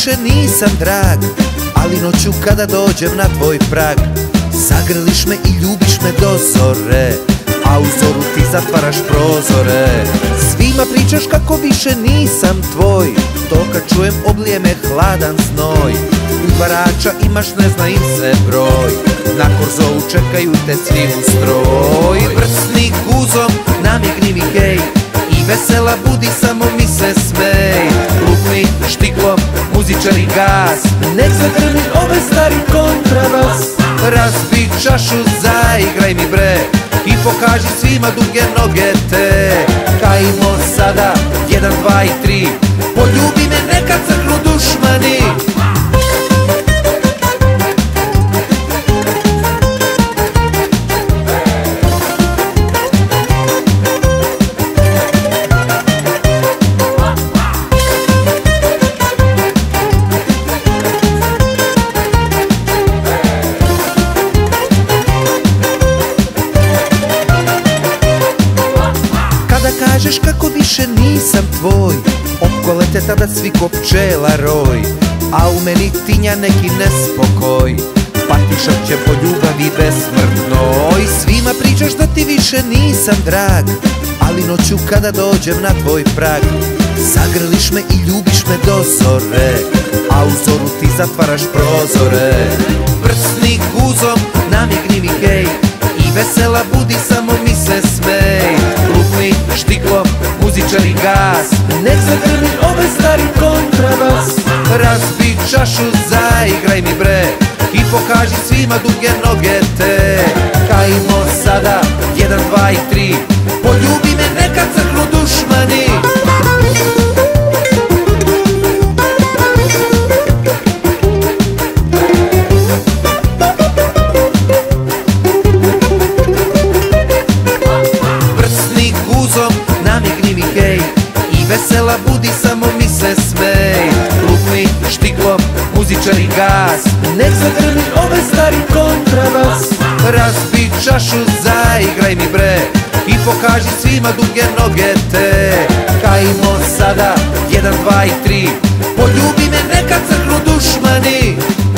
više nisam drag, ali noću kada dođem na tvoj prag zagrliš me i ljubiš me do zore, a u zoru ti zatvaraš prozore. Svima pričaš kako više nisam tvoj, to kad čujem oblije me hladan znoj. Udvarača imaš ne zna im se broj, na korzovu čekaju te svi u stroj. Vrsni guzom namigni mi hej, i vesela budi samo mi se smej. Lupni štiklom muzičari gas, nek zagrmi ove stari kontrabas. Razbi čašu, zaigraj mi bre i pokaži svima duge noge te. Kajmo sada, 1, 2 i 3, poljubi me neka crknu dušmani. Kažeš kako više nisam tvoj, opkole te tada svi ko pčela roj, a u meni tinja neki nespokoj, pati šapće po ljubavi besmrtnoj. Svima pričaš da ti više nisam drag, ali noću kada dođem na tvoj prag zagrliš me i ljubiš me do zore, a u zoru ti zatvaraš prozore. Vrsni guzom namigni mi hej, i vesela budi samo mi se smej. Lupni štiklom muzičari gas, nek zagrmi ove stari kontrabas. Razbi čašu, zaigraj mi bre i pokaži svima duge noge te. Kajmo sada, 1, 2 i 3, poljubi me neka crknu dušmani. Namigni mi hej, i vesela budi samo mi se smej. Lupni štiklom muzičari gas, nek zagrmi ove stari kontrabas. Razbi čašu, zaigraj mi bre i pokaži svima duge noge te. Kajmo sada, 1, 2 i 3, poljubi me neka crknu dušmani.